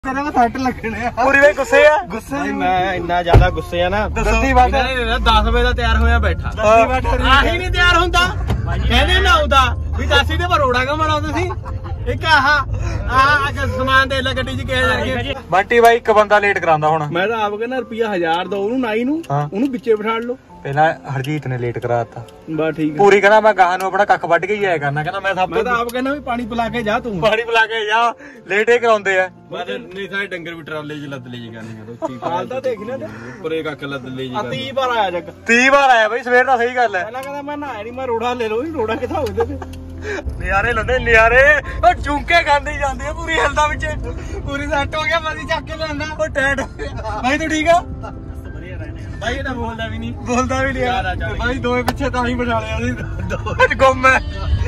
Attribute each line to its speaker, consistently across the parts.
Speaker 1: ਸੱਟ ਲੱਗਣੇ ਆ
Speaker 2: ਪੂਰੀ ਵੇ ਗੁੱਸੇ ਆ
Speaker 1: ਗੁੱਸੇ
Speaker 2: ਮੈਂ ਇੰਨਾ ਜ਼ਿਆਦਾ ਗੁੱਸੇ ਆ ਨਾ।
Speaker 1: ਦੱਸੀ ਬਾਤ
Speaker 2: 10 ਵਜੇ ਦਾ ਤਿਆਰ ਹੋਇਆ ਬੈਠਾ ਆਹੀ ਨਹੀਂ ਤਿਆਰ ਹੁੰਦਾ ਕਹਿੰਦੇ ਨਾ ਉਹਦਾ ਵੀ ਦਾਸੀ ਦੇ ਭਰੋੜਾ ਕਾ ਬਣਾਉਂਦੇ ਸੀ ਇੱਕ ਆਹ ਸਮਾਨ ਦੇ ਲੈ ਗੱਡੀ 'ਚ ਕਿਹਾ ਜਾ
Speaker 1: ਬੰਟੀ ਬਾਈ ਇੱਕ ਬੰਦਾ ਲੇਟ ਕਰਾਉਂਦਾ ਹੁਣ।
Speaker 2: ਮੈਂ ਤਾਂ ਆਪ ਕਹਿੰਦਾ ਰੁਪਿਆ 1000 ਦੋ ਉਹਨੂੰ ਨਾਈ ਨੂੰ ਉਹਨੂੰ ਵਿੱਚੇ ਬਿਠਾ ਲਓ।
Speaker 1: ਪਹਿਲਾਂ ਹਰਜੀਤ ਨੇ ਲੇਟ ਕਰਾਤਾ
Speaker 2: ਬਸ ਠੀਕ
Speaker 1: ਪੂਰੀ ਕਹਿੰਦਾ ਮੈਂ ਗਾਹਾਂ ਨੂੰ ਆਪਣਾ ਕੱਖ ਵੱਢ ਕੇ ਹੀ ਆਇਆ ਕਰਨਾ। ਕਹਿੰਦਾ ਮੈਂ
Speaker 2: ਮੈਂ ਤਾਂ ਆਪ ਕਹਿੰਦਾ ਵੀ ਪਾਣੀ ਪਿਲਾ ਕੇ ਜਾ ਤੂੰ
Speaker 1: ਪਾਣੀ ਪਿਲਾ ਕੇ ਜਾ ਲੇਟ ਹੀ ਕਰਾਉਂਦੇ ਆ।
Speaker 2: ਮੈਂ ਨਹੀਂ ਸਾਰੇ ਡੰਗਰ ਵੀ ਟਰਾਲੇ 'ਚ ਲੱਦ ਲੈ ਜੀ ਕਰਨੀ ਹਾਲ ਤਾਂ ਦੇਖ ਨਾ ਉੱਪਰੇ ਕੱਖ ਲੱਦ ਲੈ ਜੀ 30 ਵਾਰ ਆਇਆ ਜੱਗ
Speaker 1: 30 ਵਾਰ ਆਇਆ ਬਈ ਸਵੇਰ ਦਾ ਸਹੀ ਗੱਲ ਹੈ।
Speaker 2: ਪਹਿਲਾਂ ਕਹਿੰਦਾ ਮੈਂ ਨਹਾਇਆ ਨਹੀਂ ਮੈਂ ਰੋੜਾ ਲੈ ਲਓ ਰੋੜਾ ਕਿੱਥਾ ਹੋ ਇਹਦੇ
Speaker 1: ਨਿਆਰੇ ਲੰਦੇ ਨਿਆਰੇ ਉਹ ਚੁੰਕੇ ਖਾਂਦੀ ਜਾਂਦੀ ਆ ਪੂਰੀ ਹਲਦਾ ਵਿੱਚ ਪੂਰੀ ਸੈੱਟ ਹੋ ਗਿਆ ਮਦੀ ਚੱਕ ਕੇ ਲੈਂਦਾ ਉਹ ਟੈਟ ਬਾਈ ਤੂੰ ਠੀਕ ਆ ਬਾਈ ਇਹ ਤਾਂ ਬੋਲਦਾ ਵੀ ਨਹੀਂ ਬਾਈ ਦੋਏ ਪਿੱਛੇ ਤਾਂ ਹੀ ਬਿਠਾ ਲਿਆ ਸੀ ਦੋਏ ਗੁੰਮ ਹੈ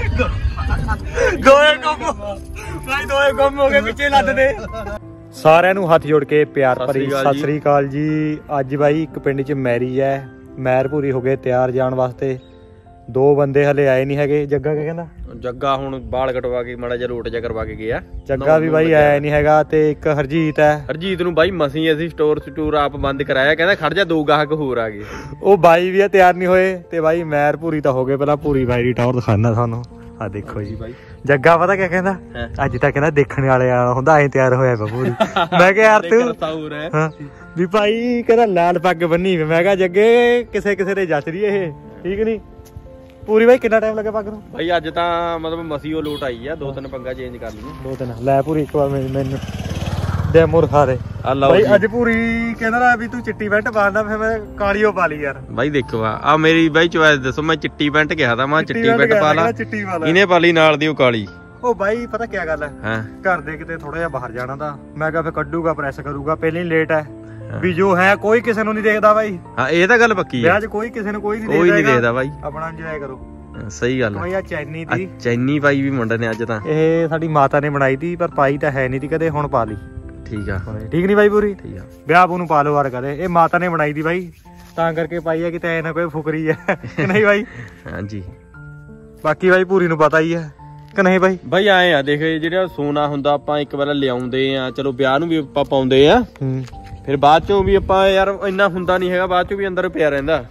Speaker 1: ਬਾਈ ਦੋਏ ਗੁੰਮ ਹੋ ਗਏ ਪਿੱਛੇ ਲੱਦਦੇ। ਸਾਰਿਆਂ ਨੂੰ ਹੱਥ ਜੋੜ ਕੇ ਪਿਆਰ ਭਰੀ ਸਤਿ ਸ੍ਰੀ ਅਕਾਲ ਜੀ। ਅੱਜ ਬਾਈ ਇੱਕ ਪਿੰਡ 'ਚ ਮੈਰਿਜ ਹੈ ਮੈਰ ਪੂਰੀ ਹੋ ਗਏ ਤਿਆਰ ਜਾਣ ਵਾਸਤੇ। 2 ਬੰਦੇ ਹਲੇ ਆਏ ਨਹੀਂ ਹੈਗੇ। ਜੱਗਾ ਕੀ ਕਹਿੰਦਾ?
Speaker 2: ਜੱਗਾ ਹੁਣ ਬਾਲ ਕਟਵਾ ਕੇ ਮਾੜਾ ਜਿਹਾ ਰੋਟ ਜਿਹਾ ਕਰਵਾ ਕੇ ਗਿਆ।
Speaker 1: ਜੱਗਾ ਵੀ ਬਾਈ ਆਇਆ ਨਹੀਂ ਹੈਗਾ ਤੇ ਇੱਕ ਹਰਜੀਤ ਹੈ।
Speaker 2: ਹਰਜੀਤ ਨੂੰ ਬਾਈ ਮਸੀਂ ਅਸੀਂ ਸਟੋਰ ਆਪ ਬੰਦ ਕਰਾਇਆ ਕਹਿੰਦਾ ਖੜ ਜਾ 2 ਗਾਹਕ ਹੋਰ ਆ ਗਏ।
Speaker 1: ਉਹ ਬਾਈ ਵੀ ਆ ਤਿਆਰ ਨਹੀਂ ਹੋਏ ਤੇ ਬਾਈ ਮੈਰ ਪੂਰੀ ਤਾਂ ਹੋ ਗਏ। ਪਹਿਲਾਂ ਪੂਰੀ ਬਾਈ ਦੀ ਟੌਰ ਦਿਖਾਣਾ ਤੁਹਾਨੂੰ ਆ ਦੇਖੋ ਜੀ ਬਾਈ। ਜੱਗਾ ਪਤਾ ਕਿਆ ਕਹਿੰਦਾ ਅੱਜ ਤਾਂ ਕਹਿੰਦਾ ਦੇਖਣ ਵਾਲੇ ਆ ਹੁੰਦਾ ਐ ਤਿਆਰ ਹੋਇਆ ਪੂਰੀ। ਮੈਂ ਕਿਹਾ ਯਾਰ ਤੂੰ ਵੀ ਭਾਈ ਕਹਿੰਦਾ ਲਾਲ ਪੱਗ ਬੰਨੀ। ਮੈਂ ਕਿਹਾ ਜੱਗੇ ਕਿਸੇ ਦੇ ਜੱਚ ਰਹੀ ਇਹ ਠੀਕ ਨੀ। ਪੂਰੀ ਬਾਈ ਕਿੰਨਾ ਟਾਈਮ ਲੱਗਾ ਪੱਗ ਨੂੰ?
Speaker 2: ਬਾਈ ਅੱਜ ਤਾਂ ਮਤਲਬ ਮਸੀਂ ਉਹ ਲੋਟ ਆਈ ਆ 2-3 ਪੱਗਾਂ ਚੇਂਜ ਕਰ ਲਈਆਂ
Speaker 1: 2-3 ਲੈ ਪੂਰੀ ਇੱਕ ਵਾਰ ਮੈਨੂੰ ਡੈਮੋ ਰਖਾ ਦੇ ਬਾਈ। ਅੱਜ ਪੂਰੀ ਕਹਿੰਦਾ ਵੀ ਤੂੰ ਚਿੱਟੀ ਪੈਂਟ ਪਾਉਂਦਾ ਫਿਰ ਮੈਂ ਕਾਲੀ ਉਹ ਪਾ ਲਈ ਯਾਰ।
Speaker 2: ਬਾਈ ਦੇਖੋ ਆ ਮੇਰੀ ਬਾਈ ਚੋਇਸ ਦੱਸੋ। ਮੈਂ ਚਿੱਟੀ ਪੈਂਟ ਕਿਹਾ ਤਾਂ ਮੈਂ ਚਿੱਟੀ ਪੈਂਟ ਪਾ ਲਾ ਇਹਨੇ ਪਾ ਲਈ ਨਾਲ ਦੀ ਉਹ ਕਾਲੀ। ਉਹ ਬਾਈ ਪਤਾ ਕੀ ਗੱਲ ਹੈ ਘਰ ਦੇ ਕਿਤੇ ਥੋੜਾ ਜਿਹਾ ਬਾਹਰ ਜਾਣਾ ਤਾਂ ਮੈਂ ਕਿਹਾ ਫਿਰ ਕੱਢੂਗਾ ਪ੍ਰੈਸ ਕਰੂਗਾ ਪਹਿਲਾਂ ਹੀ ਲੇਟ ਹੈ ਵੀ ਜੋ ਹੈ ਕੋਈ ਕਿਸੇ ਨੂੰ ਨਹੀਂ ਦੇਖਦਾ ਬਾਈ। ਹਾਂ ਇਹ ਤਾਂ ਗੱਲ ਪੱਕੀ ਹੈ ਵਿਆਹ 'ਚ ਕੋਈ ਕਿਸੇ ਨੂੰ ਕੋਈ ਨਹੀਂ ਦੇਖਦਾ ਬਾਈ। ਆਪਣਾ ਇੰਜੋਏ ਕਰੋ ਸਹੀ ਗੱਲ ਹੈ। ਚੈਨੀ ਦੀ ਚੈਨੀ ਪਾਈ ਵੀ ਮੁੰਡੇ ਨੇ ਅੱਜ ਤਾਂ
Speaker 1: ਇਹ ਸਾਡੀ ਮਾਤਾ ਨੇ ਬਣਾਈ ਤੀ ਪਰ ਪਾਈ ਤਾਂ ਹੈ ਨਹੀਂ ਤੀ ਕਦੇ ਹੁਣ ਪਾ ਲਈ।
Speaker 2: ਠੀਕ ਆ
Speaker 1: ਠੀਕ ਨੀ ਬਾਈ ਪੂਰੀ
Speaker 2: ਠੀਕ ਆ
Speaker 1: ਵਿਆਹ ਨੂੰ ਪਾ ਲਓ ਵਾਰ ਕਦੇ। ਇਹ ਮਾਤਾ ਨੇ ਬਣਾਈ ਤੀ ਬਾਈ ਤਾਂ ਕਰਕੇ ਪਾਈ ਹੈ ਕਿਤੇ ਐ ਨਾ ਕੋਈ ਫੁਕਰੀ ਹੈ ਕਿ ਨਹੀਂ ਬਾਈ।
Speaker 2: ਹਾਂਜੀ
Speaker 1: ਬਾਕੀ ਬਾਈ ਪੂਰੀ ਨੂੰ ਪਤਾ ਹੀ ਹੈ ਕਿ ਨਹੀਂ ਬਾਈ।
Speaker 2: ਬਾਈ ਆਏ ਆ ਦੇਖ ਜਿਹੜਾ ਸੋਨਾ ਹੁੰਦਾ ਆਪਾਂ ਇੱਕ ਵਾਰ ਲਿਆਉਂਦੇ ਆ ਚਲੋ ਵਿਆਹ ਨੂੰ ਵੀ ਆਪਾਂ ਪਾਉਂਦੇ ਆ ਫਿਰ ਬਾਅਦ ਚੋਂ ਵੀ ਆਪਾਂ ਯਾਰ ਇੰਨਾ ਹੁੰਦਾ ਨਹੀਂ ਹੈਗਾ ਬਾਅਦ ਚੋਂ ਵੀ ਅੰਦਰ ਪਿਆ ਰਹਿੰਦਾ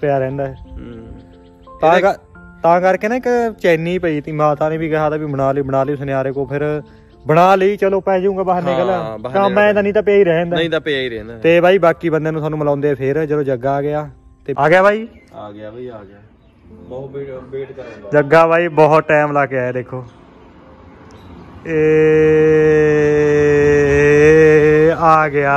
Speaker 2: ਤਾਂ ਕਰਕੇ ਨਾ ਇੱਕ ਚੈਨੀ ਪਈ ਤੀ ਮਾਤਾ ਨੇ ਵੀ ਕਿਹਾ ਤਾਂ ਵੀ ਬਣਾ ਲਈ ਸੁਨਿਆਰੇ ਕੋ ਫਿਰ ਬਣਾ ਲਈ ਚਲੋ ਪੈ ਜਾਊਗਾ ਬਾਹਰ ਨਿਕਲ ਕੰਮ ਐ ਤਾਂ ਨਹੀਂ ਤਾਂ ਪਿਆ ਹੀ ਰਹਿੰਦਾ ਤੇ ਬਾਈ ਬਾਕੀ ਬੰਦੇ ਨੂੰ ਸਾਨੂੰ ਮਿਲਾਉਂਦੇ ਫੇਰ ਜਦੋਂ ਜੱਗਾ ਆ ਗਿਆ ਤੇ ਆ ਗਿਆ ਬਾਈ ਆ ਗਿਆ ਬਹੁਤ ਵੇਟ ਕਰਾਂਗਾ
Speaker 1: ਜੱਗਾ ਬਾਈ ਬਹੁਤ ਟਾਈਮ ਲਾ ਕੇ ਆਇਆ ਦੇਖੋ ਆ ਗਿਆ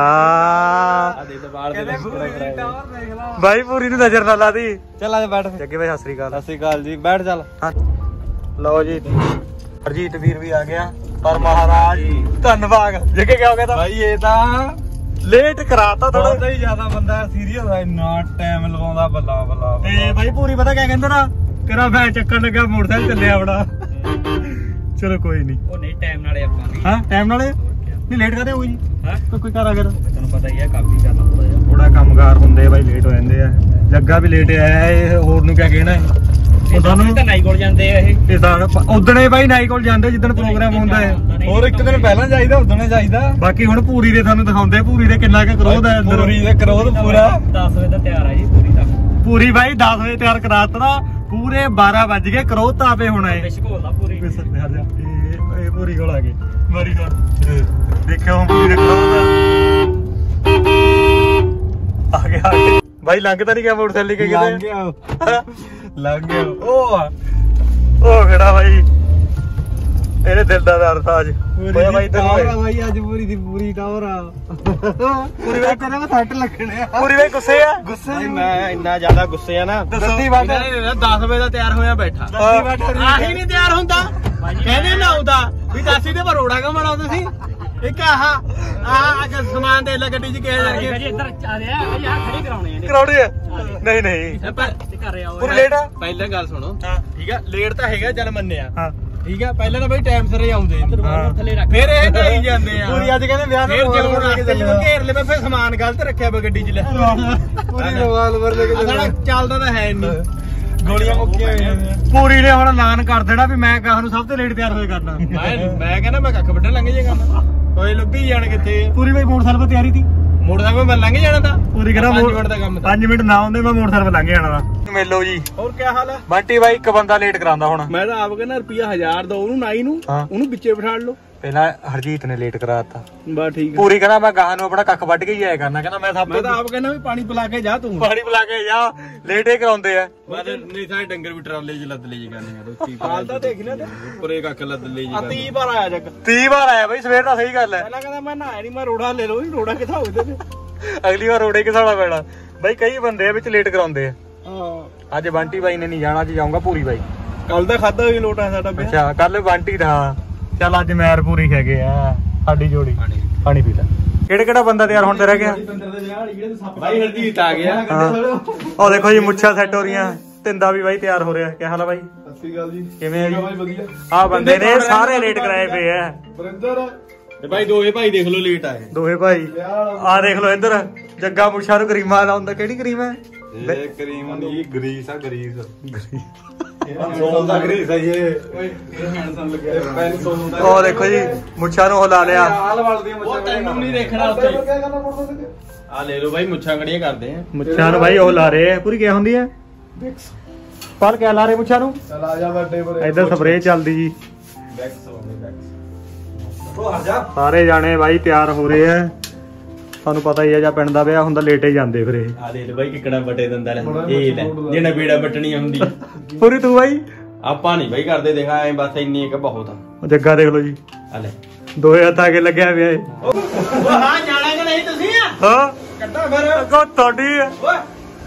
Speaker 1: ਬਾਈ ਪੂਰੀ ਨੂੰ ਨਜ਼ਰ ਨਾ ਲਾ ਦੀ। ਚੱਲ ਆ ਜਾ ਬੈਠ ਜੱਗੇ ਬਾਈ। ਸਤਿ ਸ੍ਰੀ ਅਕਾਲ ਜੀ ਬੈਠ ਚੱਲ। ਲਓ ਜੀ ਹਰਜੀਤ ਵੀਰ ਵੀ ਆ ਗਿਆ ਪਰ ਮਹਾਰਾਜ ਧੰਨਵਾਦ ਜੱਗੇ ਕਿਆ ਹੋ ਗਿਆ ਤਾਂ ਬਾਈ ਇਹ ਤਾਂ ਲੇਟ ਕਰਾਤਾ ਥੋੜਾ ਹੀ ਜ਼ਿਆਦਾ ਬੰਦਾ ਸੀਰੀਅਸ ਆ ਇੰਨਾ ਟਾਈਮ ਲਵਾਉਂਦਾ ਬੱਲਾ ਤੇ ਬਾਈ ਪੂਰੀ ਪਤਾ ਕਿਆ ਕਹਿੰਦਾ ਨਾ ਕਿਹੜਾ ਮੈਂ ਚੱਕਣ ਲੱਗਾ ਮੋਟਰਸਾਈਕਲ ਚੱਲਿਆ ਬੜਾ। ਚਲੋ ਕੋਈ ਨਹੀਂ ਉਹ ਨਹੀਂ ਟਾਈਮ ਨਾਲੇ ਆਪਾਂ ਟਾਈਮ ਨਾਲੇ ਨਹੀਂ ਲੇਟ ਕਰਦੇ ਹੋਈ ਜੀ ਕੋਈ ਘਰ ਆ ਗਿਆ ਤੁਹਾਨੂੰ ਪਤਾ ਹੀ ਆ ਕਾਫੀ ਕਰਨਾ ਥੋੜਾ ਕੰਮਕਾਰ ਹੁੰਦੇ ਬਾਈ ਲੇਟ ਹੋ ਜਾਂਦੇ ਆ। ਜੱਗਾ ਵੀ ਲੇਟ ਆਇਆ ਇਹ ਹੋਰ ਨੂੰ ਕਿਆ ਕਹਿਣਾ ਤੁਹਾਨੂੰ ਤਾਂ ਨਾਈ ਕੋਲ ਜਾਂਦੇ ਆ ਇਹ ਤਾਂ ਉਦਣੇ ਬਾਈ ਨਾਈ ਕੋਲ ਜਾਂਦੇ ਜਿੱਦਣ ਪ੍ਰੋਗਰਾਮ ਹੁੰਦਾ ਹੈ ਹੋਰ ਇੱਕ ਦਿਨ ਪਹਿਲਾਂ ਜਾਈਦਾ ਉਦਣੇ ਜਾਈਦਾ। ਬਾਕੀ ਹੁਣ ਪੂਰੀ ਦੇ ਤੁਹਾਨੂੰ ਦਿਖਾਉਂਦੇ ਪੂਰੀ ਦੇ ਕਿੰਨਾ ਕੁ ਕਰੋਧ ਹੈ ਅੰਦਰ। ਪੂਰੀ ਦੇ ਕਰੋਧ ਪੂਰਾ 10 ਵਜੇ ਦਾ ਤਿਆਰ ਆ ਜੀ ਪੂਰੀ ਬਾਈ 10 ਵਜੇ ਤਿਆਰ ਕਰਾਤਾ ਪੂਰੇ 12 ਵੱਜ ਗਏ ਕਰੋਧ ਤਾਂ ਆਪੇ ਹੋਣਾ ਹੈ ਇਹ ਪੂਰੀ ਕੋਲ ਆ ਗਏ ਮਾਰੀ ਕੋਲ ਦੇਖਿਓ ਪੂਰੀ ਦੇ ਕਰੋਧ ਆ ਗਿਆ ਬਾਈ ਲੰਘ ਤਾਂ ਨਹੀਂ ਗਿਆ ਮੋਟਰਸਾਈਕਲ ਲੈ ਕੇ ਲੰਘ ਗਿਆ ਉਹ ਕਿਹੜਾ ਬਾਈ ਇਹਨੇ ਦਿਲ ਦਾ ਦਰਦ ਅੱਜ ਬਾਈ ਅੱਜ ਪੂਰੀ ਦੀ ਪੂਰੀ ਟਾਵਰ ਆ ਪੂਰੀ ਵੇ ਕਹਿੰਦਾ ਮੈਂ ਸੱਟ ਲੱਗਣੇ ਆ ਪੂਰੀ ਵੇ ਗੁੱਸੇ ਆ
Speaker 2: ਮੈਂ ਇੰਨਾ ਜ਼ਿਆਦਾ ਗੁੱਸੇ ਆ ਨਾ
Speaker 1: ਦੱਸੀ ਬਾਤ
Speaker 2: 10 ਵਜੇ ਦਾ ਤਿਆਰ ਹੋਇਆ ਬੈਠਾ ਆਹੀ ਨਹੀਂ ਤਿਆਰ ਹੁੰਦਾ ਕਹਿੰਦੇ ਨਾ ਉਹਦਾ ਵੀ ਦਾਸੀ ਦੇ ਭਰੋੜਾ ਕਾ ਬਣਾਉਂਦੇ ਸੀ ਇੱਕ ਆਹ ਸਮਾਨ ਦੇ ਲੈ ਗੱਡੀ 'ਚ ਕਿਹਾ ਜਾ ਕੇ ਇੱਧਰ ਆ ਰਿਹਾ ਯਾਰ ਖੜੀ ਕਰਾਉਣੇ ਆ ਨਹੀਂ ਪੂਰੀ ਲੇਟ ਆ। ਪਹਿਲਾਂ ਗੱਲ ਸੁਣੋ ਠੀਕ ਆ ਲੇਟ ਤਾਂ ਹੈਗਾ ਚੱਲ ਮੰਨਿਆ ਠੀਕ ਆ ਪਹਿਲਾਂ ਤਾਂ ਬਈ ਟਾਈਮ ਸਿਰ ਆਉਂਦੇ ਫਿਰ ਇਹ ਨਹੀਂ ਜਾਂਦੇ ਆ ਪੂਰੀ ਅੱਜ ਕਹਿੰਦੇ ਵਿਆਹ ਨੂੰ ਘੇਰ ਲੈ ਫਿਰ ਸਮਾਨ ਗਲਤ ਰੱਖਿਆ ਵਾ ਗੱਡੀ 'ਚ ਲੈ ਪੂਰੀ ਰਿਵਾਲਵਰ ਲੈ ਕੇ ਚੱਲਦਾ ਤਾਂ ਹੈ ਨਹੀਂ ਗੋਲੀਆਂ ਮੁੱਕੀਆਂ ਹੋਈਆਂ ਪੂਰੀ ਨੇ ਹੁਣ ਐਲਾਨ ਕਰ ਦੇਣਾ ਵੀ ਮੈਂ ਗਾਹ ਨੂੰ ਸਭ ਤੋਂ ਲੇਟ ਤਿਆਰ ਹੋਏ ਕਰਨਾ। ਮੈਂ ਕਹਿੰਦਾ ਮੈਂ ਕੱਖ ਵੱਢਣ ਲੰਘ ਜੇ ਕਰਨਾ ਓਏ ਲੱਭੀ ਜਾਣ ਕਿੱਥੇ
Speaker 1: ਪੂਰੀ ਬਾਈ ਮੋਟਰਸਾਈਕਲ 'ਤੇ ਤਿਆਰੀ ਸੀ
Speaker 2: ਮੋਟਰਸਾਈਕਲ ਮੈਂ ਲੰਘ ਜਾਣਾ ਤਾਂ
Speaker 1: ਪੂਰੀ ਕਹਿੰਦਾ
Speaker 2: 5 ਮਿੰਟ ਦਾ ਕੰਮ
Speaker 1: 5 ਮਿੰਟ ਨਾ ਹੁੰਦੇ ਮੈਂ ਮੋਟਰਸਾਈਕਲ 'ਤੇ ਲੰਘ ਜਾਣਾ ਦਾ ਮਿਲੋ ਜੀ
Speaker 2: ਹੋਰ ਕੀ ਹਾਲ ਹੈ
Speaker 1: ਬੰਟੀ ਬਾਈ ਇੱਕ ਬੰਦਾ ਲੇਟ ਕਰਾਉਂਦਾ ਹੁਣ
Speaker 2: ਮੈਂ ਤਾਂ ਆਪ ਕਹਿੰਦਾ ਰੁਪਿਆ 1000 ਦੋ ਉਹਨੂੰ ਨਾਈ ਨੂੰ ਉਹਨੂੰ ਵਿੱਚੇ ਬਿਠਾ ਲਓ
Speaker 1: ਪਹਿਲਾਂ ਹਰਜੀਤ ਨੇ ਲੇਟ ਕਰਾਤਾ
Speaker 2: ਬਸ ਠੀਕ ਹੈ
Speaker 1: ਪੂਰੀ ਕਹਿੰਦਾ ਮੈਂ ਗਾਹਾਂ ਨੂੰ ਆਪਣਾ ਕੱਖ ਵੱਢ ਕੇ ਹੀ ਆਇਆ ਕਰਨਾ ਕਹਿੰਦਾ ਮੈਂ ਸਭ
Speaker 2: ਮੈਂ ਤਾਂ ਆਪ ਕਹਿੰਦਾ ਵੀ ਪਾਣੀ ਪਿਲਾ ਕੇ ਜਾ ਤੂੰ
Speaker 1: ਪਾਣੀ ਪਿਲਾ ਕੇ ਜਾ ਲੇਟ ਹੀ ਕਰਾਉਂਦੇ ਆ
Speaker 2: ਬਾਅਦ ਨਹੀਂ ਸਾਰੇ ਡੰਗਰ ਵੀ ਟਰਾਲੇ 'ਚ ਲੱਦ ਲੈ ਜੀ ਕਰਨੇ ਆ ਹਾਲ ਤਾਂ ਦੇਖ ਲੈ ਤੇ ਉੱਪਰੇ ਕੱਖ ਲੱਦ ਲੈ ਜੀ 30 ਵਾਰ ਆਇਆ ਜੱਗ
Speaker 1: 30 ਵਾਰ ਆਇਆ ਬਾਈ ਸਵੇਰ ਦਾ ਸਹੀ ਗੱਲ ਹੈ
Speaker 2: ਪਹਿਲਾਂ ਕਹਿੰਦਾ ਮੈਂ ਨਹਾਇਆ ਨਹੀਂ ਮੈਂ ਰੋੜਾ ਲੈ ਲਓ ਰੋੜਾ ਕਿੱਥਾ ਹੋਵੇ ਤੇ
Speaker 1: ਅਗਲੀ ਵਾਰ ਰੋੜੇ ਘਸਾਉਣਾ ਪੈਣਾ ਬਾਈ ਕਈ ਬੰਦੇ ਆ ਵਿੱਚ ਲੇਟ ਕਰਾਉਂਦੇ ਆ
Speaker 2: ਹਾਂ
Speaker 1: ਅੱਜ ਬੰਟੀ ਬਾਈ ਨੇ ਨਹੀਂ ਜਾਣਾ ਅੱਜ ਜਾਊਂਗਾ ਪੂਰੀ ਬਾਈ
Speaker 2: ਕੱਲ ਦਾ ਖਾਦਾ ਹੋਈ ਲੋਟਾ ਸਾਡਾ
Speaker 1: ਅੱਛਾ ਕੱਲ ਬੰਟੀ ਦਾ ਚੱਲ ਅੱਜ ਮੈਰ ਪੂਰੀ ਹੈਗੇ ਆ ਸਾਡੀ ਜੋੜੀ ਪਾਣੀ ਪੀ ਲੈ ਕਿਹੜਾ ਬੰਦਾ ਤਿਆਰ ਹੁਣ ਤੇ ਰਹਿ ਗਿਆ
Speaker 2: ਬਾਈ ਹਰਜੀਤ ਆ ਗਿਆ
Speaker 1: ਉਹ ਦੇਖੋ ਜੀ ਮੁੱਛਾਂ ਸੈੱਟ ਹੋ ਰਹੀਆਂ ਤਿੰਦਾ ਵੀ ਬਾਈ ਤਿਆਰ ਹੋ ਰਿਹਾ ਕੀ ਹਾਲ ਆ ਬਾਈ
Speaker 2: ਸਤਿ ਸ਼੍ਰੀ ਅਕਾਲ ਜੀ
Speaker 1: ਕਿਵੇਂ ਆ ਜੀ ਆ ਬੰਦੇ ਨੇ ਸਾਰੇ ਲੇਟ ਕਰਾਏ ਪਏ ਆ
Speaker 2: ਬਰਿੰਦਰ ਤੇ ਬਾਈ ਦੋਹੇ ਭਾਈ ਦੇਖ ਲਓ ਲੇਟ ਆਏ
Speaker 1: ਦੋਹੇ ਭਾਈ ਆ ਦੇਖ ਲਓ ਇੱਧਰ ਜੱਗਾ ਮੁੱਛਾਂ ਨੂੰ ਕਰੀਮਾ ਲਾਉਂਦਾ ਕਿਹੜੀ ਕਰੀਮ ਹੈ
Speaker 2: ਇਹ ਕਰੀਮ ਨਹੀਂ ਗਰੀਸ ਆ ਗਰੀਸ ਸੋਲ ਦਾ ਗਰੀਸ ਹੈ ਇਹ ਓਏ ਹੈਂਡਸਮ ਲੱਗਿਆ ਪੈਨ ਸੋਲ ਦਾ
Speaker 1: ਉਹ ਦੇਖੋ ਜੀ ਮੁੱਛਾਂ ਨੂੰ ਹਿਲਾ ਲਿਆ
Speaker 2: ਹਾਲ ਵਾਲਦੀਆਂ ਮੁੱਛਾਂ ਉਹ ਤੈਨੂੰ ਨਹੀਂ ਦੇਖਣਾ ਉੱਥੇ ਆ ਲੈ ਲਓ ਬਾਈ ਮੁੱਛਾਂ ਕੜੀਆਂ ਕਰਦੇ ਆ
Speaker 1: ਮੁੱਛਾਂ ਨੂੰ ਬਾਈ ਉਹ ਲਾ ਰਹੇ ਆ ਪੂਰੀ ਕੀ ਹੁੰਦੀ ਹੈ ਪਰ ਕਿਆ ਲਾ ਰਹੇ ਮੁੱਛਾਂ ਨੂੰ
Speaker 2: ਚਲ ਆ ਜਾ ਵੱਡੇ ਪਰ
Speaker 1: ਇੱਧਰ ਸਪਰੇਅ ਚੱਲਦੀ ਜੀ
Speaker 2: ਬੈਕਸ ਹੋਣੇ ਬੈਕਸ ਉਹ ਆ ਜਾ
Speaker 1: ਸਾਰੇ ਜਾਣੇ ਬਾਈ ਤਿਆਰ ਹੋ ਰਹੇ ਆ ਤੁਹਾਨੂੰ ਪਤਾ ਹੀ ਆ ਜਾਂ ਪਿੰਡ ਦਾ ਵਿਆਹ ਹੁੰਦਾ ਲੇਟੇ ਜਾਂਦੇ ਫਿਰ ਇਹ
Speaker 2: ਆ ਲੈ ਬਾਈ ਕਿੱਕਣਾ ਵੱਟੇ ਦੰਦਾ ਲੈ ਇਹ ਲੈ ਜਿਹੜਾ ਬੀੜਾ ਵੱਟਣੀ ਹੁੰਦੀ
Speaker 1: ਪੂਰੀ ਤੂੰ ਬਾਈ
Speaker 2: ਆਪਾਂ ਨਹੀਂ ਬਾਈ ਕਰਦੇ ਦੇਖਾ ਐ ਬਸ ਇੰਨੀ ਇੱਕ ਬਹੁਤ ਆ
Speaker 1: ਜੱਗਾ ਦੇਖ ਲਓ ਜੀ
Speaker 2: ਆ ਲੈ
Speaker 1: ਦੋਏ ਹੱਥਾਂ ਕੇ ਲੱਗਿਆ ਪਿਆ ਇਹ
Speaker 2: ਉਹ ਹਾਂ ਜਾਣਾ ਕਿ ਨਹੀਂ ਤੁਸੀਂ
Speaker 1: ਹਾਂ
Speaker 2: ਕੱਟਾ ਫਿਰ
Speaker 1: ਕੋ ਤੁਹਾਡੀ ਆ
Speaker 2: ਓਏ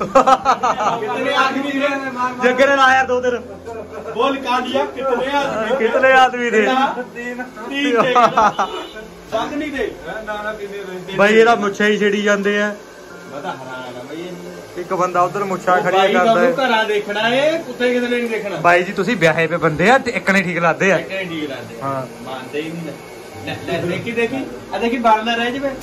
Speaker 2: ਕਿਤਨੇ ਆਦਮੀ ਨੇ
Speaker 1: ਜੱਗੇ ਨੇ ਲਾਇਆ ਦੋ ਦਿਨ
Speaker 2: ਬੋਲ ਕਾਂਡੀਆ ਕਿਤਨੇ ਆਦਮੀ
Speaker 1: ਕਿਤਨੇ ਆਦਮੀ ਦੇ
Speaker 2: तीन ਦੇ ਸੰਗ ਨਹੀਂ ਦੇ ਨਾ ਕਿੰਨੇ ਦੇ
Speaker 1: ਬਾਈ ਇਹਦਾ ਮੁੱਛਾਂ ਹੀ ਛੇੜੀ ਜਾਂਦੇ ਆ
Speaker 2: ਮੈਂ ਤਾਂ ਹੈਰਾਨ ਆ ਬਾਈ
Speaker 1: ਇੱਕ ਬੰਦਾ ਉਧਰ ਮੁੱਛਾਂ ਖੜੀਆਂ ਕਰਦਾ ਹੈ
Speaker 2: ਘਰਾਂ ਦੇਖਣਾ ਏ ਕੁੱਤੇ ਕਿਤੇ ਨਹੀਂ ਦੇਖਣਾ
Speaker 1: ਬਾਈ ਜੀ ਤੁਸੀਂ ਵਿਆਹੇ ਪੇ ਬੰਦੇ ਆ ਤੇ ਇੱਕ ਨੇ ਠੀਕ ਲਾਦੇ ਆ
Speaker 2: ਠੀਕ ਲਾਦੇ
Speaker 1: ਹਾਂ
Speaker 2: ਮੰਨਦੇ ਹੀ ਨਹੀਂ ਲੈ ਦੇਖੀ ਆ ਦੇਖੀ ਬਾਲ ਨਾ ਰਹਿ ਜਵੇ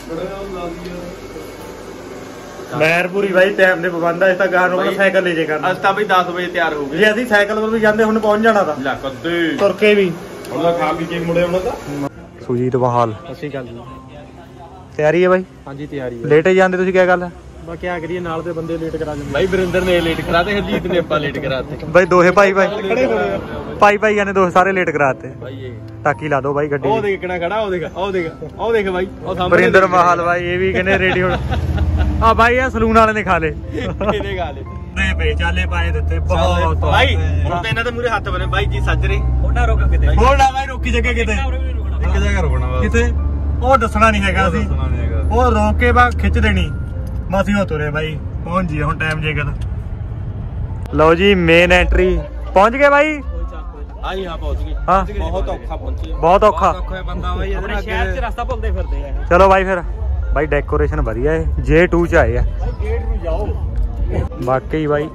Speaker 1: ਮੈਰਪੁਰੀ ਬਾਈ ਟਾਈਮ ਦੇ ਪਾਬੰਦ ਆ ਇਸ ਤਾਂ ਗਾਹ ਨੂੰ ਆਪਣਾ ਸਾਈਕਲ ਲੈ ਜੇ ਕਰਨਾ
Speaker 2: ਅੱਜ ਤਾਂ ਬਈ 10 ਵਜੇ ਤਿਆਰ ਹੋ ਗਏ
Speaker 1: ਜੇ ਅਸੀਂ ਸਾਈਕਲ ਪਰ ਵੀ ਜਾਂਦੇ ਹੁਣ ਪਹੁੰਚ ਜਾਣਾ ਤਾਂ
Speaker 2: ਲੈ ਕਦੇ
Speaker 1: ਤੁਰ ਕੇ ਵੀ
Speaker 2: ਉਹਨਾਂ ਖਾ ਪੀ ਕੇ ਮੁੜੇ ਉਹਨਾਂ ਦਾ
Speaker 1: ਸੁਜੀਤ ਬਹਾਲ
Speaker 2: ਅਸੀਂ ਗੱਲ
Speaker 1: ਤਿਆਰੀ ਹੈ ਬਾਈ
Speaker 2: ਹਾਂਜੀ ਤਿਆਰੀ
Speaker 1: ਲੇਟ ਹੀ ਜਾਂਦੇ ਤੁਸੀਂ ਕੀ ਗੱਲ ਹੈ
Speaker 2: ਬਾ ਕੀ ਕਰੀਏ ਨਾਲ ਦੇ ਬੰਦੇ ਲੇਟ ਕਰਾ ਦਿੰਦੇ ਬਾਈ ਵਰਿੰਦਰ ਨੇ ਲੇਟ ਕਰਾਤੇ ਹਰਜੀਤ ਨੇ ਆਪਾਂ ਲੇਟ ਕਰਾਤੇ
Speaker 1: ਬਾਈ ਦੋਹੇ ਭਾਈ ਭਾਈਆਂ ਨੇ ਦੋਹੇ ਸਾਰੇ ਲੇਟ ਕਰਾਤੇ
Speaker 2: ਬਾਈ ਇਹ
Speaker 1: ਟਾਕੀ ਲਾ ਦੋ ਬਾਈ ਗੱਡੀ
Speaker 2: ਉਹ ਦੇਖ ਕਿਹੜਾ ਖੜਾ ਉਹ ਦੇਖ ਬਾਈ ਉਹ ਸਾਹਮਣੇ
Speaker 1: ਵਰਿੰਦਰ ਮਹਾਲ ਬਾਈ ਇਹ ਵੀ ਕਹਿੰਦੇ ਰੈਡੀ ਹੁਣ ਆ ਬਾਈ ਆ ਸਲੂਨ ਵਾਲੇ ਨੇ ਖਾ ਲੇ
Speaker 2: ਇਹਨੇ ਗਾ ਲੇ
Speaker 1: ਦੇ ਪੇ ਚਾਲੇ ਪਾਏ ਦਿੱਤੇ ਬਹੁਤ
Speaker 2: ਬਾਈ ਹੁਣ ਤਾਂ ਇਹਨਾਂ ਦੇ ਮੂਰੇ ਹੱਥ ਬਣੇ ਬਾਈ ਜੀ ਸੱਜ ਰਹੇ ਉਹਨਾਂ ਰੋਕ ਕਿਤੇ
Speaker 1: ਹੋਰ ਨਾ ਬਾਈ ਰੋਕੀ ਜੱਗੇ ਕਿਤੇ
Speaker 2: ਇੱਕ ਜਗ੍ਹਾ ਰੁਕਣਾ ਵਾ
Speaker 1: ਕਿਤੇ ਉਹ ਦੱਸਣਾ ਨਹੀਂ ਹੈਗਾ ਅਸੀਂ ਉਹ ਰੋਕ ਕੇ ਬਾ ਖਿੱਚ ਦੇਣੀ ਮਾਸੀ ਹੋ ਤੁਰੇ ਬਾਈ ਪਹੁੰਚ ਜੀ ਹੁਣ ਟਾਈਮ ਜੇਗਾ ਲਓ ਜੀ ਮੇਨ ਐਂਟਰੀ ਪਹੁੰਚ ਗਏ ਬਾਈ
Speaker 2: ਆਈ ਹਾਂ ਪਹੁੰਚ ਗਏ
Speaker 1: ਹਾਂ
Speaker 2: ਬਹੁਤ ਔਖਾ ਪਹੁੰਚੇ
Speaker 1: ਬਹੁਤ ਔਖਾ
Speaker 2: ਬੰਦਾ ਬਾਈ ਆਪਣੇ ਸ਼ਹਿਰ 'ਚ ਰਸਤਾ ਭੁੱਲਦੇ ਫਿਰਦੇ ਆ
Speaker 1: ਚਲੋ ਬਾਈ ਫਿਰ ਬਾਈ ਡੈਕੋਰੇਸ਼ਨ ਵਧੀਆ ਹੈ J2 ਚ ਆਏ ਆ
Speaker 2: ਗੇਟ ਨੂੰ ਜਾਓ
Speaker 1: ਵਾਕਈ ਬਾਈ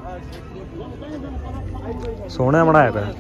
Speaker 1: ਸੋਹਣਾ ਬਣਾਇਆ ਪਿਆ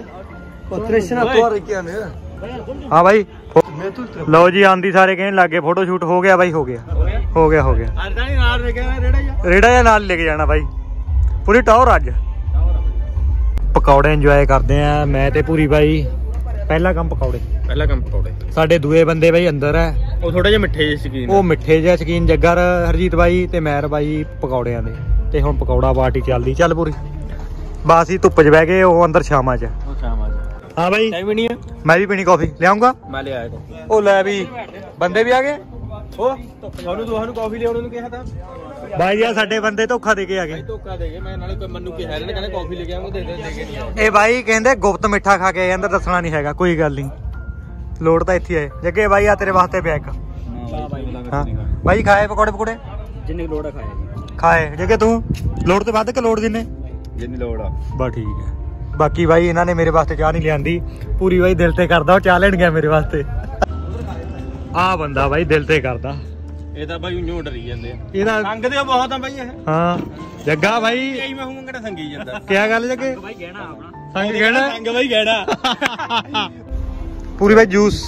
Speaker 1: ਹਾਂ ਬਾਈ ਲਓ ਜੀ ਆਂਦੀ ਸਾਰੇ ਕਹਿੰਦੇ ਲੱਗੇ ਫੋਟੋ ਸ਼ੂਟ ਹੋ ਗਿਆ ਬਾਈ ਹੋ ਗਿਆ
Speaker 2: ਅਰਦਾ ਨਹੀਂ ਨਾਲ ਲੈ ਕੇ ਰੇੜਾ ਜਾ
Speaker 1: ਰੇੜਾ ਜਾਂ ਨਾਲ ਲੈ ਕੇ ਜਾਣਾ ਬਾਈ ਪੂਰੀ ਟੌਰ ਅੱਜ ਪਕੌੜੇ ਇੰਜੋਏ ਕਰਦੇ ਆ ਮੈਂ ਤੇ ਪੂਰੀ ਬਾਈ ਪਹਿਲਾ ਕੰਮ ਪਕੌੜੇ ਸਾਡੇ ਦੂਏ ਬੰਦੇ ਬਾਈ ਅੰਦਰ ਹੈ
Speaker 2: ਉਹ ਥੋੜੇ ਜਿਹਾ ਮਿੱਠੇ ਜਿਹੇ ਸ਼ਕੀਨ
Speaker 1: ਉਹ ਮਿੱਠੇ ਜਿਹਾ ਸ਼ਕੀਨ ਜੱਗਰ ਹਰਜੀਤ ਬਾਈ ਤੇ ਮੈਰ ਬਾਈ ਪਕੌੜਿਆਂ ਦੇ ਤੇ ਹੁਣ ਪਕੌੜਾ ਪਾਰਟੀ ਚੱਲਦੀ ਚੱਲ ਪੂਰੀ ਬਾਸੀ ਧੁੱਪ 'ਚ ਬਹਿ ਗਏ ਉਹ ਅੰਦਰ ਸ਼ਾਮਾਂ 'ਚ ਹਾਂ ਬਾਈ ਮੈਂ ਵੀ ਪੀਣੀ ਕਾਫੀ ਲਿਆਉਂਗਾ
Speaker 2: ਮੈਂ ਲੈ ਆਇਆ
Speaker 1: ਉਹ ਲੈ ਵੀ ਬੰਦੇ ਵੀ ਆ ਗਏ
Speaker 2: ਉਹ ਤੁਹਾਨੂੰ ਕਾਫੀ ਲਿਆਉਣ ਨੂੰ ਕਿਹਾ ਤਾਂ
Speaker 1: ਬਾਈ ਯਾਰ ਸਾਡੇ ਬੰਦੇ ਧੋਖਾ ਦੇ ਕੇ ਆ ਗਏ
Speaker 2: ਧੋਖਾ ਦੇ ਗਏ ਮੈਂ ਨਾਲੇ ਕੋਈ ਮੰਨੂ ਕਿਹਾ ਇਹਨੇ ਕਹਿੰਦੇ ਕਾਫੀ ਲੈ ਕੇ ਆਉਂਗਾ ਦੇ ਕੇ ਨਹੀਂ
Speaker 1: ਇਹ ਬਾਈ ਕਹਿੰਦੇ ਗੁਪਤ ਮਿੱਠਾ ਖਾ ਕੇ ਆਏ ਅੰਦਰ ਦੱਸਣਾ ਨਹੀਂ ਹੈਗਾ ਕੋਈ ਗੱਲ ਨਹੀਂ ਲੋੜ ਤਾਂ ਇੱਥੇ ਆਏ ਜੱਗੇ ਬਾਈ ਆ ਤੇਰੇ ਵਾਸਤੇ ਪਿਆ ਇੱਕ ਹਾਂ ਬਾਈ ਖਾਏ ਪਕੌੜੇ
Speaker 2: ਜਿੰਨੀ ਲੋੜ ਆ
Speaker 1: ਖਾਏ ਜੱਗੇ ਤੂੰ ਲੋੜ ਤੋਂ ਵੱਧ ਕਿ ਲੋੜ ਜਿੰਨੇ
Speaker 2: ਜਿੰਨੀ ਲੋੜ ਆ
Speaker 1: ਬਸ ਠੀਕ ਹੈ ਬਾਕੀ ਬਾਈ ਇਹਨਾਂ ਨੇ ਮੇਰੇ ਵਾਸਤੇ ਚਾਹ ਨਹੀਂ ਲਿਆਂਦੀ ਪੂਰੀ ਬਾਈ ਦਿਲ ਤੇ ਕਰਦਾ ਉਹ ਚਾਹ ਲੈਣ ਗਿਆ ਮੇਰੇ ਵਾਸਤੇ ਆ ਬੰਦਾ ਬਾਈ ਦਿਲ ਤੇ ਕਰਦਾ
Speaker 2: ਇਹ ਤਾਂ ਬਾਈ ਉਂਝ ਡਰੀ ਜਾਂਦੇ ਆ
Speaker 1: ਇਹਦਾ
Speaker 2: ਸੰਗਦੇ ਬਹੁਤ ਆ ਬਾਈ ਇਹ
Speaker 1: ਹਾਂ ਜੱਗਾ ਬਾਈ
Speaker 2: ਇਹੀ ਮੈਂ ਹੂੰ ਕਿਹੜਾ ਸੰਗੀ ਜਾਂਦਾ
Speaker 1: ਕੀ ਗੱਲ ਜੱਗੇ
Speaker 2: ਬਾਈ ਕਹਿਣਾ ਆਪਣਾ
Speaker 1: ਸੰਗ ਕਹਿਣਾ
Speaker 2: ਸੰਗ ਬਾਈ ਕਹਿਣਾ
Speaker 1: ਪੂਰੀ ਬਾਈ ਜੂਸ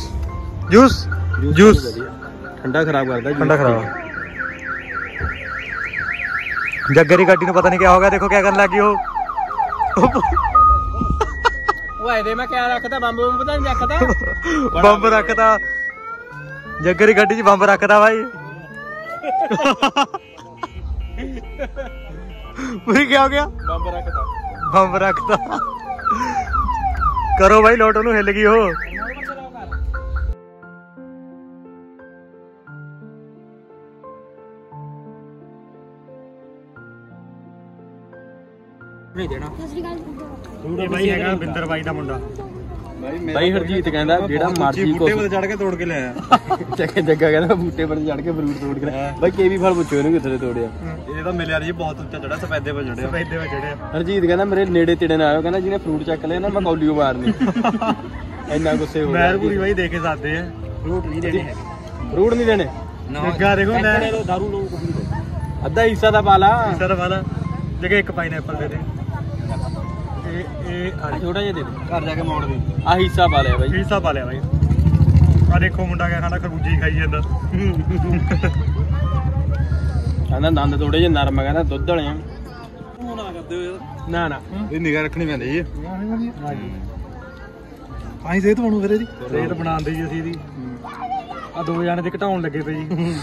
Speaker 2: ਠੰਡਾ ਖਰਾਬ ਕਰਦਾ
Speaker 1: ਠੰਡਾ ਖਰਾਬ ਜੱਗੇ ਦੀ ਗੱਡੀ ਨੂੰ ਪਤਾ ਨਹੀਂ ਕੀ ਹੋ ਗਿਆ ਦੇਖੋ ਕੀ ਕਰਨ ਲੱਗੀ ਉਹ
Speaker 2: ਇਹਦੇ ਮੈਂ ਕਿਆ ਰੱਖਦਾ ਬੰਬ ਪਤਾ ਨਹੀਂ ਰੱਖਦਾ
Speaker 1: ਬੰਬ ਰੱਖਦਾ ਜੱਗੇ ਦੀ ਗੱਡੀ 'ਚ ਬੰਬ ਰੱਖਦਾ ਬਾਈ। ਪੂਰੀ ਕੀ ਹੋ ਗਿਆ? ਬੰਬ ਰੱਖਦਾ। ਕਰੋ ਬਾਈ ਲੋਟ, ਉਹਨੂੰ ਹਿੱਲ ਗਈ ਉਹ।
Speaker 2: ਨਹੀਂ ਦੇਣਾ
Speaker 1: ਇਹ ਬਾਈ ਹੈਗਾ ਬਿੰਦਰ ਬਾਈ ਦਾ ਮੁੰਡਾ।
Speaker 2: ਬਾਈ ਹਰਜੀਤ ਕਹਿੰਦਾ ਜਿਹੜਾ ਮਰਜੀ
Speaker 1: ਬੂਟੇ ਪਰ ਚੜ ਕੇ ਤੋੜ ਕੇ ਲਿਆਇਆ।
Speaker 2: ਜੱਗਾ ਕਹਿੰਦਾ ਬੂਟੇ ਪਰ ਚੜ ਕੇ ਫਰੂਟ ਤੋੜ ਕੇ ਬਾਈ ਕੇ ਵੀ ਫਲ ਪੁੱਛੋ ਇਹਨੂੰ ਕਿੱਥੇ ਤੋੜਿਆ।
Speaker 1: ਇਹ ਤਾਂ ਮਿਲਿਆ ਜੀ ਬਹੁਤ ਉੱਚਾ ਚੜਾ, ਸਫੈਦੇ ਪਰ ਚੜਿਆ। ਸਫੈਦੇ ਪਰ ਚੜਿਆ।
Speaker 2: ਹਰਜੀਤ ਕਹਿੰਦਾ ਮੇਰੇ ਨੇੜੇ ਤੇੜੇ ਨਾ ਆਇਓ, ਕਹਿੰਦਾ ਜਿਹਨੇ ਫਰੂਟ ਚੱਕ ਲਿਆ ਨਾ ਮੈਂ ਕੌਲੀਓ ਮਾਰਨੀ। ਇੰਨਾ ਗੁੱਸੇ ਹੋ ਗਿਆ।
Speaker 1: ਮੈਰਪੂਰੀ ਬਾਈ ਦੇ ਕੇ ਸਾਦੇ ਆ। ਫਰੂਟ ਨਹੀਂ ਦੇਣੇ ਹੈ।
Speaker 2: ਫਰੂਟ ਨਹੀਂ ਦੇਣੇ।
Speaker 1: ਜੱਗਾ ਦੇਖੋ ਲੈ
Speaker 2: ਦਾਰੂ ਲੋ ਅੱਧਾ ਹਿੱਸਾ ਦਾ ਪਾਲਾ।
Speaker 1: ਹਿੱਸਾ ਦਾ ਪਾਲਾ ਜਗ੍ਹਾ ਇੱਕ ਪਾਈਨਐਪਲ ਦੇ ਦੇ। ਇਹ
Speaker 2: ਛੋਟਾ ਜਿਹਾ ਦੇ ਦੇ,
Speaker 1: ਘਰ ਜਾ ਕੇ ਮੋੜ ਦੇ।
Speaker 2: ਆ ਹਿੱਸਾ ਪਾ ਲਿਆ ਬਾਈ।
Speaker 1: ਹਿੱਸਾ ਪਾ ਲਿਆ ਬਾਈ। ਆ ਦੇਖੋ ਮੁੰਡਾ ਕਿਆ ਖਾਣਾ, ਖਰਬੂਜੇ ਹੀ ਖਾਈ ਜਾਂਦਾ।
Speaker 2: ਕਹਿੰਦਾ ਦੰਦ ਥੋੜੇ ਜਿਹੇ ਨਰਮ, ਕਹਿੰਦਾ ਦੁੱਧ ਵਾਲੇ ਆ। ਨਾ ਨਾ
Speaker 1: ਇਹ ਨਿਗਾਹ ਰੱਖਣੀ ਪੈਂਦੀ ਜੀ। ਆਈ ਸਿਹਤ ਬਣੂ ਫਿਰ ਇਹਦੀ। ਸਿਹਤ ਬਣਾਉਂਦੇ ਜੀ ਅਸੀਂ ਇਹਦੀ। ਆ ਦੋ ਜਾਣੇ ਤੇ ਘਟਾਉਣ ਲੱਗੇ ਪਏ ਜੀ।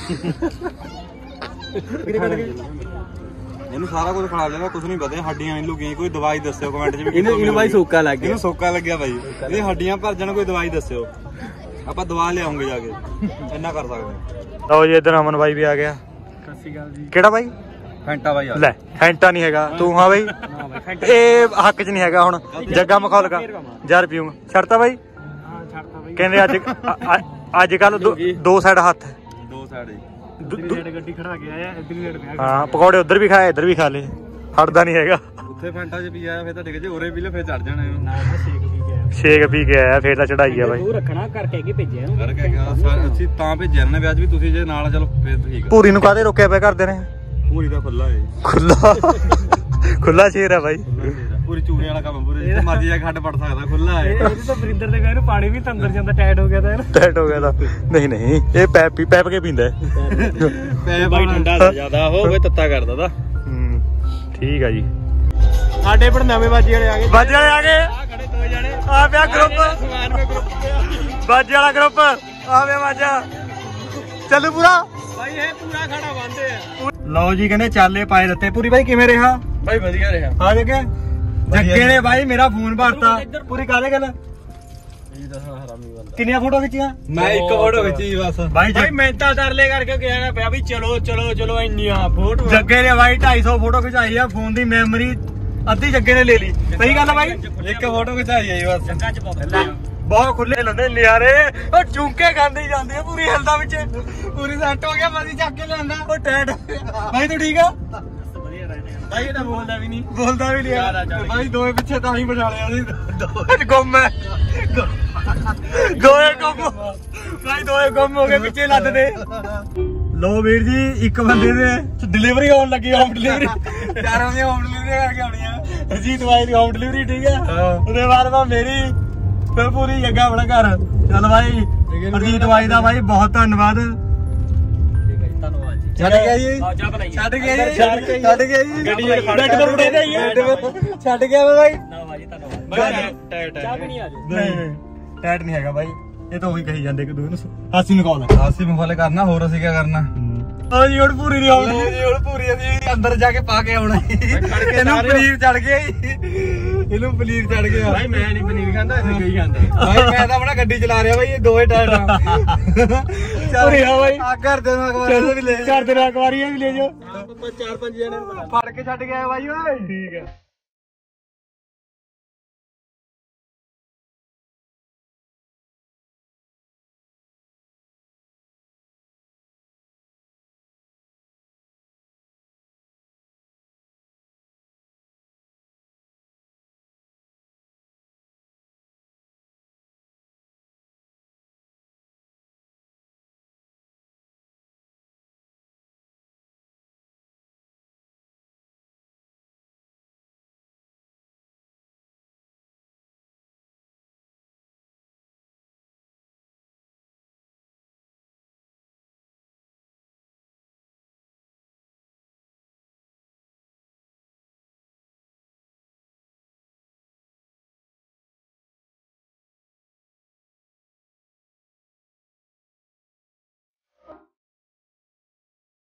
Speaker 1: ਇਹਨੂੰ ਸਾਰਾ ਕੁਝ ਖਾ ਲਿਆ, ਕੁਝ ਨਹੀਂ ਪਤਾ ਹੱਡੀਆਂ ਇਹਨੂੰ ਲੁਕੀਆਂ। ਕੋਈ ਦਵਾਈ ਦੱਸਿਓ ਕਮੈਂਟ 'ਚ ਵੀ।
Speaker 2: ਇਹਨੂੰ ਬਾਈ ਸੋਕਾ ਲੱਗ ਗਿਆ।
Speaker 1: ਇਹਨੂੰ ਸੋਕਾ ਲੱਗਿਆ ਬਾਈ। ਇਹਦੀ ਹੱਡੀਆਂ ਭਰ ਜਾਣ, ਕੋਈ ਦਵਾਈ ਦੱਸਿਓ, ਆਪਾਂ ਦਵਾ ਲਿਆਉਂਗੇ ਜਾ ਕੇ। ਇੰਨਾ ਕਰ ਸਕਦੇ। ਲਓ ਜੀ ਇੱਧਰ ਅਮਨ ਬਾਈ ਵੀ ਆ ਗਿਆ।
Speaker 2: ਸਤਿ ਸ਼੍ਰੀ ਅਕਾਲ ਜੀ।
Speaker 1: ਕਿਹੜਾ ਬਾਈ?
Speaker 2: ਫੈਂਟਾ ਬਾਈ।
Speaker 1: ਲੈ ਫੈਂਟਾ ਨਹੀਂ ਹੈਗਾ ਤੂੰ। ਹਾਂ ਬਾਈ ਇਹ ਹੱਕ 'ਚ ਨਹੀਂ ਹੈਗਾ ਹੁਣ। ਜੱਗਾ ਮਖੌਲ ਕਾ ਯਾਰ ਪੀਊਂਗਾ। ਛੱਡਤਾ ਬਾਈ?
Speaker 2: ਹਾਂ ਛੱਡਤਾ ਬਾਈ।
Speaker 1: ਕਹਿੰਦੇ ਅੱਜ ਕੱਲ ਦੋ ਸਾਈਡ ਹੱਥ।
Speaker 2: ਦੋ ਸਾਈਡ
Speaker 1: ਗੱਡੀ ਖੜਾ ਕੇ ਆਇਆ। ਹਾਂ ਪਕੌੜੇ ਉਧਰ ਵੀ ਖਾਏ, ਇੱਧਰ ਵੀ ਖਾ ਲਏ। ਹਟਦਾ ਨਹੀਂ ਹੈਗਾ।
Speaker 2: ਉੱਥੇ ਫੈਂਟਾ 'ਚ ਪੀ ਆਇਆ, ਫਿਰ ਤਾਂ ਡਿੱਗ ਜੇ ਉਰੇ ਪੀ ਲੈ, ਫਿਰ ਚੜ ਜਾਣਾ ਇਹਨੂੰ।
Speaker 1: ਸ਼ੇਕ ਪੀ ਕੇ ਆਇਆ, ਫੇਰ ਤਾਂ ਚੜਾਈ ਆ ਬਾਈ।
Speaker 2: ਤੂੰ ਰੱਖਣਾ ਕਰਕੇ ਕੀ ਭੇਜਿਆ ਇਹਨੂੰ? ਕਰਕੇ ਅਸੀਂ ਤਾਂ ਭੇਜਿਆ ਨਾ ਵਿਆਜ ਵੀ, ਤੁਸੀਂ ਜੇ ਨਾਲ ਚਲੋ ਫੇਰ ਠੀਕ ਆ।
Speaker 1: ਪੂਰੀ ਨੂੰ ਕਾਹਦੇ ਰੋਕਿਆ ਪਿਆ ਕਰਦੇ ਨੇ?
Speaker 2: ਪੂਰੀ ਦਾ ਖੁੱਲਾ ਏ।
Speaker 1: ਖੁੱਲਾ ਸ਼ੇਰ ਆ ਬਾਈ।
Speaker 2: ਪੂਰੀ ਚੂਹੇ ਵਾਲਾ ਕੰਮ, ਪੂਰੇ ਜਿੱਥੇ ਮਰਜੀ ਜਾ ਕੇ ਖੱਡ ਪੜ ਸਕਦਾ, ਖੁੱਲਾ ਏ। ਇਹ ਤਾਂ ਬਰਿੰਦਰ ਦੇ ਕਹਿੰਦੇ ਪਾਣੀ ਵੀ ਅੰਦਰ ਜਾਂਦਾ, ਟਾਈਟ ਹੋ ਗਿਆ ਤਾਂ।
Speaker 1: ਟਾਈਟ ਹੋ ਗਿਆ ਤਾਂ ਨਹੀਂ ਨਹੀਂ, ਇਹ ਪੈਪ ਕੇ ਪੀਂਦਾ।
Speaker 2: ਪੈਪ ਬਾਈ ਠੰਡਾ ਜ਼ਿਆਦਾ ਉਹ ਤੱਤਾ ਕਰਦਾ ਦਾ।
Speaker 1: ਠੀਕ ਆ ਜੀ।
Speaker 2: ਸਾਡੇ ਪਰ ਨਵੇਂ ਬਾਜੀ ਵਾਲੇ ਆ ਗਏ।
Speaker 1: ਬਾਜੀ ਵਾਲੇ ਆ ਗਏ।
Speaker 2: ਆ ਖੜੇ ਦੋ ਜਣੇ
Speaker 1: ਆ ਪਿਆ ਗਰੁੱਪ।
Speaker 2: ਸਮਾਨ ਮੇ ਗਰੁੱਪ
Speaker 1: ਬਾਜੀ ਵਾਲਾ ਗਰੁੱਪ ਆ ਪਿਆ ਬਾਜਾ। ਚੱਲੂ ਪੂਰਾ
Speaker 2: ਬਾਈ, ਇਹ ਪੂਰਾ ਖਾਣਾ ਬੰਦੇ ਆ।
Speaker 1: ਲਓ ਜੀ ਕਹਿੰਦੇ ਚਾਲੇ ਪਾਏ ਦਿੱਤੇ। ਪੂਰੀ ਬਾਈ ਕਿਵੇਂ ਰਿਹਾ?
Speaker 2: ਬਾਈ ਵਧੀਆ ਰਿਹਾ।
Speaker 1: ਆ ਜੱਗੇ ਜੱਗੇ ਨੇ ਬਾਈ ਮੇਰਾ ਫੋਨ ਭਰਤਾ। ਪੂਰੀ ਕਾਹਦੇ ਗੱਲ? ਕਿੰਨੀਆਂ ਫੋਟੋ ਖਿੱਚੀਆਂ?
Speaker 2: ਮੈਂ ਇੱਕ ਫੋਟੋ ਖਿੱਚੀ ਬਸ।
Speaker 1: ਬਾਈ
Speaker 2: ਮਿਹਨਤਾਂ ਤਰਲੇ ਕਰਕੇ ਕਹਿਣਾ ਪਿਆ ਵੀ ਚਲੋ ਚਲੋ ਚਲੋ ਇੰਨੀਆਂ ਫੋਟੋ।
Speaker 1: ਜੱਗੇ ਨੇ ਬਾਈ 250 ਫੋਟੋ ਖਿਚਾਈ ਆ। ਫੋਨ ਦੀ ਮੈਮਰੀ ਅੱਧੀ ਜੱਗੇ ਨੇ ਲੈ ਲਈ। ਸਹੀ ਗੱਲ ਆ ਬਾਈ?
Speaker 2: ਇੱਕ ਫੋਟੋ ਖਿਚਾਈ ਆਈ ਬਸ। ਜੱਗਾ ਚ
Speaker 1: ਬਹੁਤ ਖੁੱਲੇ ਲੰਦੇ ਨਿਆਰੇ। ਉਹ ਚੁੰਕੇ ਖਾਂਦੇ ਹੀ ਜਾਂਦੇ ਆ। ਪੂਰੀ ਹਿਲਦਾ ਵਿੱਚ। ਪੂਰੀ ਸੈੱਟ ਹੋ ਗਿਆ। ਮਦੀ ਚੱਕ ਕੇ ਲਿਆਂਦਾ। ਉਹ ਟੈਟ ਬਾਈ ਤੂੰ ਠੀਕ ਆ?
Speaker 2: ਬਾਈ ਇਹ ਤਾਂ ਬੋਲਦਾ ਵੀ ਨਹੀਂ।
Speaker 1: ਬੋਲਦਾ ਵੀ ਨਹੀਂ ਬਾਈ। ਦੋਏ ਪਿੱਛੇ ਤਾਂ ਹੀ ਬਚਾ ਲਿਆ ਸੀ। ਦੋਏ ਗੁੰਮ ਹੈ। ਦੋਏ ਗੁੰਮ ਬਾਈ। ਦੋਏ ਗੁੰਮ ਹੋ ਗਏ ਪਿੱਛੇ ਲੱਦ ਦੇ। ਲੋ ਵੀਰ ਜੀ ਇੱਕ ਬੰਦੇ ਦੇ ਡਿਲੀਵਰੀ ਆਉਣ ਲੱਗੀ। ਹੋਮ ਡਿਲੀਵਰੀ ਚਾਰਾਂ ਦੀਆਂ ਹੋਮ ਡਿਲੀਵਰੀ ਕਰਕੇ ਆਉਣੀਆਂ। ਅਜੀਤ ਬਾਈ ਦੀ ਹੋਮ ਡਿਲੀਵਰੀ ਠੀਕ ਹੈ। ਉਹਦੇ ਬਾਅਦ ਮੇਰੀ ਫਿਰ ਪੂਰੀ ਜੱਗਾ ਆਪਣਾ ਘਰ। ਚੱਲ ਬਾਈ ਅਜੀਤ ਬਾਈ ਦਾ ਬਾਈ ਬਹੁਤ ਧੰਨਵਾਦ। ਛੱਡ ਗਿਆ ਜੀ। ਛੱਡ ਗਿਆ ਜੀ। ਛੱਡ ਗਿਆ ਜੀ। ਗੱਡੀ ਬੈੱਡ ਤੇ ਮੁੜੇ ਦੇ ਛੱਡ ਗਿਆ ਬਾਈ।
Speaker 2: ਚਾਹ ਵੀ ਨਹੀਂ ਆ ਜੀ।
Speaker 1: ਨਹੀਂ ਟੈਟ ਨਹੀਂ ਹੈਗਾ ਬਾਈ। ਇਹ ਤਾਂ ਉਹੀ ਕਹੀ ਜਾਂਦੇ ਕਿ ਦੂਰ ਨੂੰ ਹਾਸੀ ਮਖੌਲ।
Speaker 2: ਹਾਸੀ ਮਖੌਲੇ ਕਰਨਾ, ਹੋਰ ਅਸੀਂ ਕੀ ਕਰਨਾ।
Speaker 1: ਆ ਜੀ ਹੁਣ ਪੂਰੀ ਨਹੀਂ ਆਉਣੀ ਜੀ। ਹੁਣ ਪੂਰੀ ਅਸੀਂ ਅੰਦਰ ਜਾ ਕੇ ਪਾ ਕੇ ਆਉਣਾ। ਇਹਨੂੰ ਪਨੀਰ ਚੜ ਗਿਆ ਜੀ। ਇਹਨੂੰ ਪਨੀਰ ਚੜ ਗਿਆ।
Speaker 2: ਭਾਈ ਮੈਂ ਨਹੀਂ ਪਨੀਰ ਖਾਂਦਾ, ਇੱਥੇ ਗਈ ਖਾਂਦਾ।
Speaker 1: ਭਾਈ ਮੈਂ ਤਾਂ ਆਪਣਾ ਗੱਡੀ ਚਲਾ ਰਿਹਾ ਬਾਈ। ਇਹ ਦੋਵੇਂ ਟਾਇਰ ਆ। ਚੱਲ ਰਿਹਾ ਬਾਈ। ਆ ਘਰ ਦੇ ਨੂੰ ਅਖਬਾਰੀਆਂ ਵੀ ਲੈ ਜਾ। ਘਰ ਦੇ ਨੂੰ ਅਖਬਾਰੀਆਂ ਵੀ ਲੈ ਜਾ।
Speaker 2: 4-5 ਜਣੇ
Speaker 1: ਫੜ ਕੇ ਛੱਡ ਗਿਆ ਬਾਈ ਓਏ। ਠੀਕ ਹੈ।